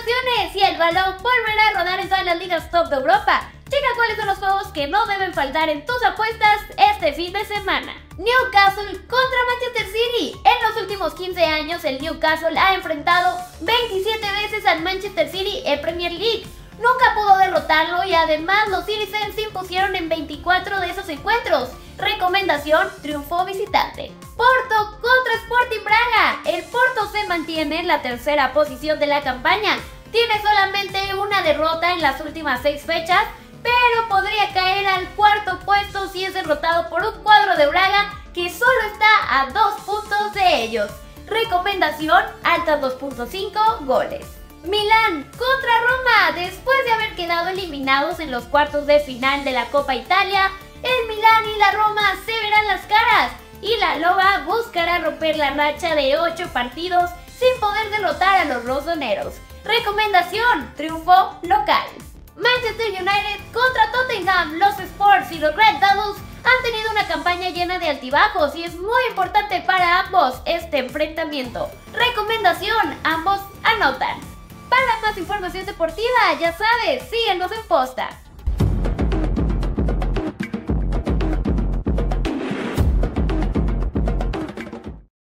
Recomendaciones: si el balón volverá a rodar en todas las ligas top de Europa. Checa cuáles son los juegos que no deben faltar en tus apuestas este fin de semana. Newcastle contra Manchester City. En los últimos 15 años el Newcastle ha enfrentado 27 veces al Manchester City en Premier League. Nunca pudo derrotarlo y además los Citizens se impusieron en 24 de esos encuentros. Recomendación: triunfo visitante. Porto contra Sporting Braga. El Porto se mantiene en la tercera posición de la campaña. Tiene solamente una derrota en las últimas 6 fechas, pero podría caer al cuarto puesto si es derrotado por un cuadro de Braga que solo está a 2 puntos de ellos. Recomendación: altas 2.5 goles. Milán contra Roma. Después de haber quedado eliminados en los cuartos de final de la Copa Italia, el Milán y la Roma se verán las caras y la Loba buscará romper la racha de 8 partidos sin poder derrotar a los rosoneros. Recomendación: triunfo local. Manchester United contra Tottenham. Los Spurs y los Red Devils han tenido una campaña llena de altibajos y es muy importante para ambos este enfrentamiento. Recomendación: ambos anotan. Para más información deportiva, ya sabes, síguenos en Posta.